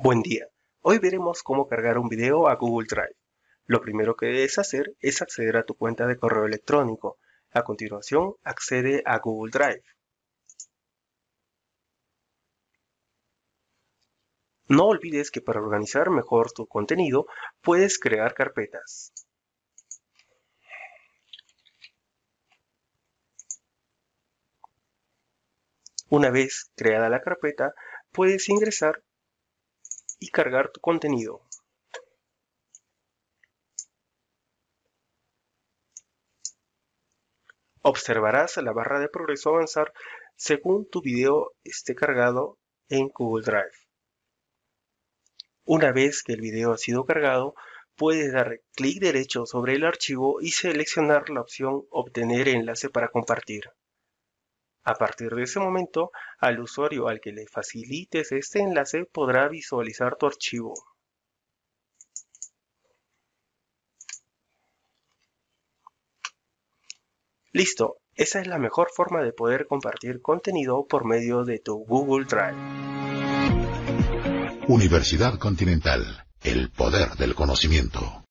Buen día. Hoy veremos cómo cargar un video a Google Drive. Lo primero que debes hacer es acceder a tu cuenta de correo electrónico. A continuación, accede a Google Drive. No olvides que para organizar mejor tu contenido, puedes crear carpetas. Una vez creada la carpeta, puedes ingresar y cargar tu contenido. Observarás la barra de progreso avanzar según tu video esté cargado en Google Drive. Una vez que el video ha sido cargado, puedes dar clic derecho sobre el archivo y seleccionar la opción Obtener enlace para compartir. A partir de ese momento, al usuario al que le facilites este enlace podrá visualizar tu archivo. Listo, esa es la mejor forma de poder compartir contenido por medio de tu Google Drive. Universidad Continental, el poder del conocimiento.